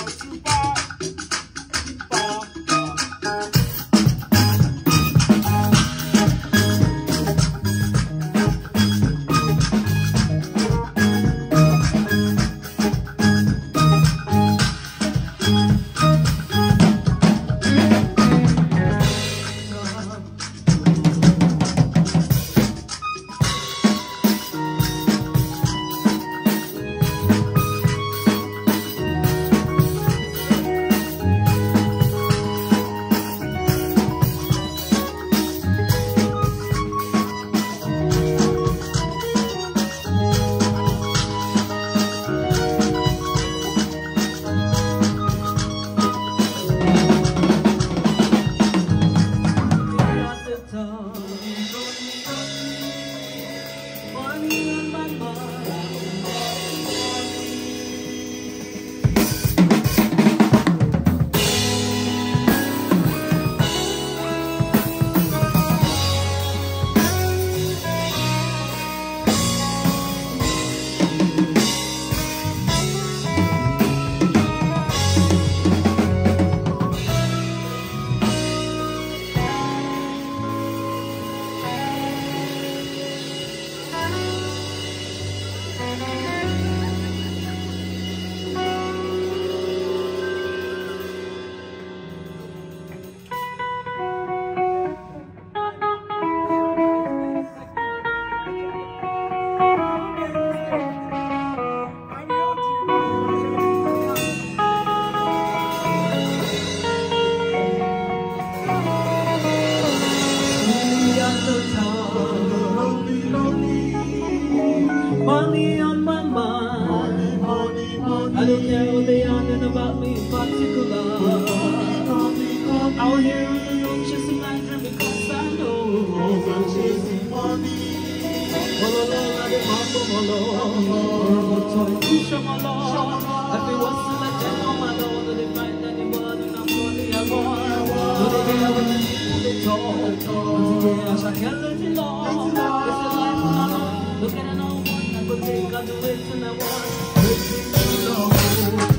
Money on my mind. I don't care what they are and about me in particular. I'll hear you chasing my dream because I know I'm chasing money. All along I demand for my Lord. So push on my Lord. Every once in a time on my Lord, they find anyone and I'm money I want. So they hear when they talk. I shall kill it Lord. It's a life alone. Look at an old one, I could take all the way to the one.